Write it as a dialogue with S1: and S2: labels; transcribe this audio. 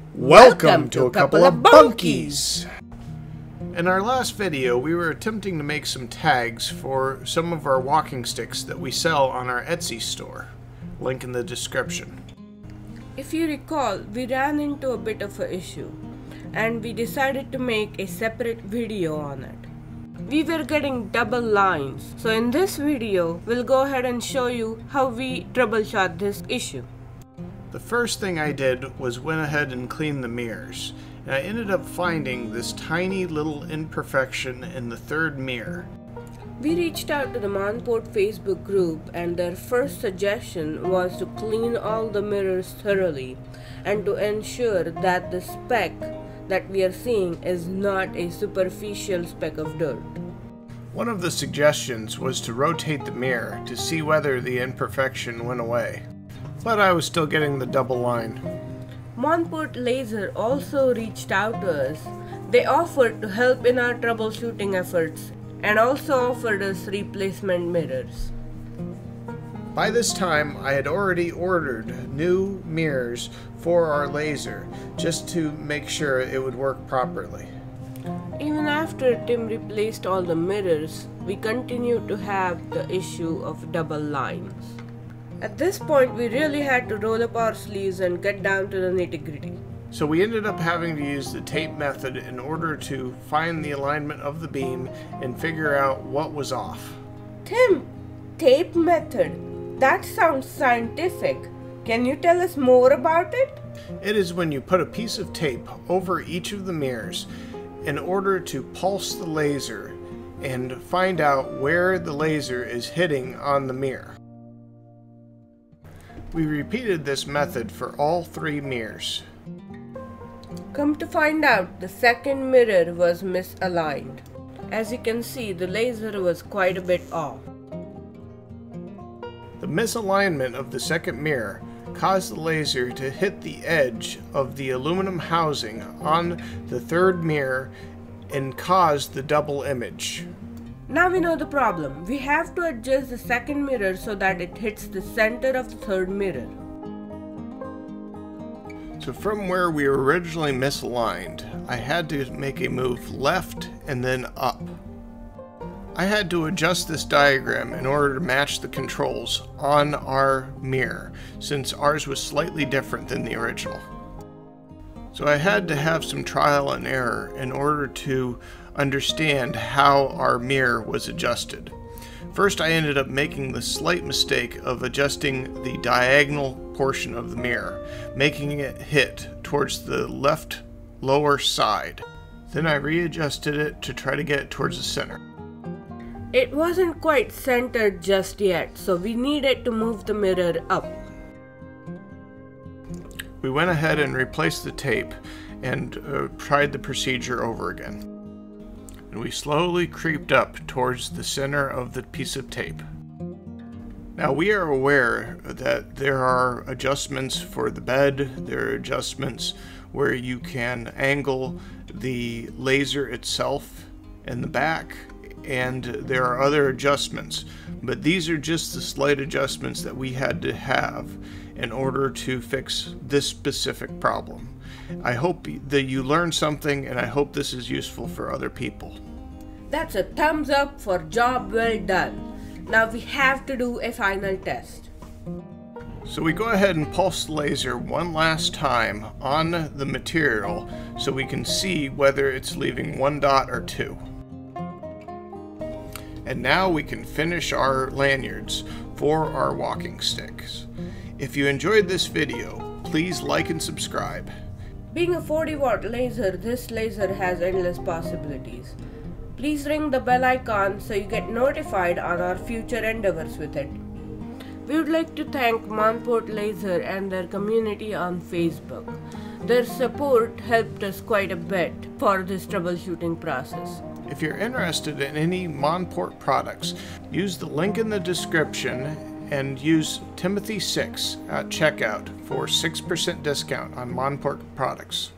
S1: Welcome to a couple of bunkies! In our last video, we were attempting to make some tags for some of our walking sticks that we sell on our Etsy store. Link in the description.
S2: If you recall, we ran into a bit of an issue, and we decided to make a separate video on it. We were getting double lines, so in this video, we'll go ahead and show you how we troubleshot this issue.
S1: The first thing I did was went ahead and cleaned the mirrors, and I ended up finding this tiny little imperfection in the third mirror.
S2: We reached out to the Monport Facebook group, and their first suggestion was to clean all the mirrors thoroughly and to ensure that the speck that we are seeing is not a superficial speck of dirt.
S1: One of the suggestions was to rotate the mirror to see whether the imperfection went away, but I was still getting the double line.
S2: Co2 Laser also reached out to us. They offered to help in our troubleshooting efforts and also offered us replacement mirrors.
S1: By this time, I had already ordered new mirrors for our laser just to make sure it would work properly.
S2: Even after Tim replaced all the mirrors, we continued to have the issue of double lines. At this point, we really had to roll up our sleeves and get down to the nitty-gritty.
S1: So we ended up having to use the tape method in order to find the alignment of the beam and figure out what was off.
S2: Tim, tape method? That sounds scientific. Can you tell us more about it?
S1: It is when you put a piece of tape over each of the mirrors in order to pulse the laser and find out where the laser is hitting on the mirror. We repeated this method for all three mirrors.
S2: Come to find out, the second mirror was misaligned. As you can see, the laser was quite a bit off.
S1: The misalignment of the second mirror caused the laser to hit the edge of the aluminum housing on the third mirror and caused the double image.
S2: Now we know the problem. We have to adjust the second mirror so that it hits the center of the third mirror.
S1: So from where we were originally misaligned, I had to make a move left and then up. I had to adjust this diagram in order to match the controls on our mirror, since ours was slightly different than the original. So I had to have some trial and error in order to understand how our mirror was adjusted. First, I ended up making the slight mistake of adjusting the diagonal portion of the mirror, making it hit towards the left lower side. Then I readjusted it to try to get it towards the center.
S2: It wasn't quite centered just yet, so we needed to move the mirror up.
S1: We went ahead and replaced the tape and tried the procedure over again. And we slowly creeped up towards the center of the piece of tape. Now we are aware that there are adjustments for the bed, there are adjustments where you can angle the laser itself in the back, and there are other adjustments, but these are just the slight adjustments that we had to have in order to fix this specific problem. I hope that you learned something, and I hope this is useful for other people.
S2: That's a thumbs up for job well done. Now we have to do a final test.
S1: So we go ahead and pulse the laser one last time on the material so we can see whether it's leaving one dot or two. And now we can finish our lanyards for our walking sticks. If you enjoyed this video, please like and subscribe.
S2: Being a 40-watt laser, this laser has endless possibilities. Please ring the bell icon so you get notified on our future endeavors with it. We would like to thank Monport Laser and their community on Facebook. Their support helped us quite a bit for this troubleshooting process.
S1: If you're interested in any Monport products, use the link in the description and use Timothy6 at checkout for 6% discount on Monport products.